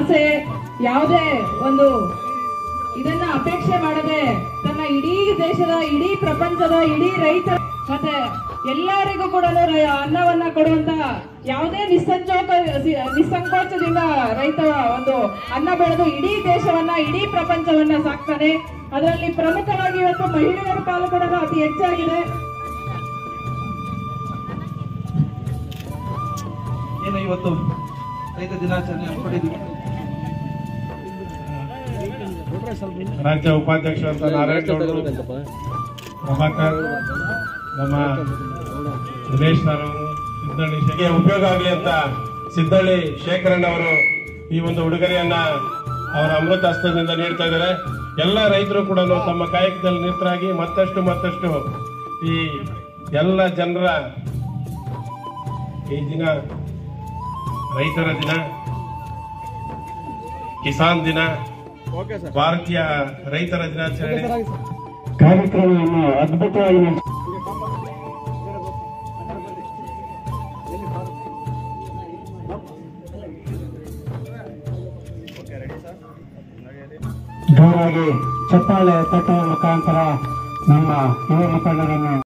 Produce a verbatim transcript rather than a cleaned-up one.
ಆಸೆ, ಯಾವುದೇ ಒಂದು ಇದನ್ನ ಅಪೇಕ್ಷೆ ಮಾಡದೆ ತನ್ನ ಇಡೀ ದೇಶದ, ಇಡೀ ಪ್ರಪಂಚದ, ಇಡೀ ರೈತ ಮತ್ತೆ ಎಲ್ಲರಿಗೂ ಕೂಡ ಅನ್ನವನ್ನ ಕೊಡುವಂತ ಯಾವುದೇ ನಿಸ್ಸಂಚೋಕ ನಿಸ್ಸಂಕೋಚದಿಂದ ರೈತ ಒಂದು ಅನ್ನ ಬೆಳೆದು ಇಡೀ ದೇಶವನ್ನ, ಇಡೀ ಪ್ರಪಂಚವನ್ನ ಸಾಕ್ತಾನೆ. ಅದರಲ್ಲಿ ಪ್ರಮುಖವಾಗಿ ಇವತ್ತು ಮಹಿಳೆಯರ ಪಾಲು ಕೂಡ ಅತಿ ಹೆಚ್ಚಾಗಿದೆ. ಏನು ಇವತ್ತು ರೈತ ದಿನಾಚರಣೆ ಹಮ್ಮಿಕೊಂಡಿದ್ವಿ. ರಾಜ್ಯ ಉಪಾಧ್ಯಕ್ಷರಂತ ನಾರಾಯಣ ಗೌಡರು, ಪ್ರಭಾಕರ್, ನಮ್ಮ ಸುರೇಶ್ ಸರ್ ಅವರು, ಸಿದ್ದಳ್ಳಿ ಶೇಖರ್ ಉಪಯೋಗ ಆಗಲಿ ಅಂತ ಸಿದ್ದಳ್ಳಿ ಶೇಖರಣ್ಣ ಅವರು ಈ ಒಂದು ಉಡುಗೊರೆಯನ್ನ ಅವರ ಅಮೃತ ಹಸ್ತದಿಂದ ನೀಡ್ತಾ ಇದ್ದಾರೆ. ಎಲ್ಲ ರೈತರು ಕೂಡ ತಮ್ಮ ಕಾಯಕದಲ್ಲಿ ನಿರತರಾಗಿ ಮತ್ತಷ್ಟು ಮತ್ತಷ್ಟು ಈ ಎಲ್ಲ ಜನರ ಈ ದಿನ ರೈತರ ದಿನ, ಕಿಸಾನ್ ದಿನ, ಭಾರತೀಯ ರೈತರ ದಿನಾಚರಣೆ ಕಾರ್ಯಕ್ರಮವನ್ನು ಅದ್ಭುತವಾಗಿ ಜೋರಾಗಿ ಚಪ್ಪಾಳೆ ತಟ್ಟುವ ಮುಖಾಂತರ ನಮ್ಮ ಯುವ ಮುಖಂಡರನ್ನು